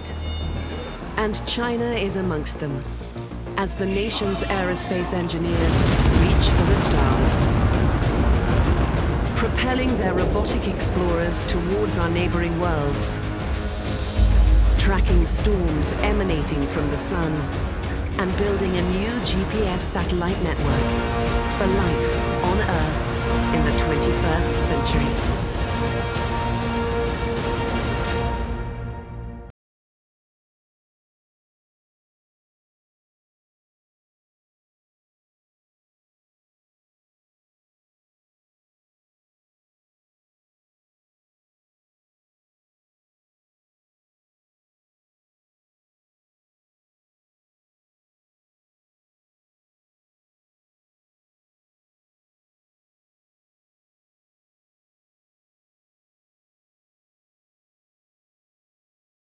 planet. And China is amongst them, as the nation's aerospace engineers reach for the stars, propelling their robotic explorers towards our neighboring worlds, tracking storms emanating from the sun, and building a new GPS satellite network for life on Earth in the 21st century.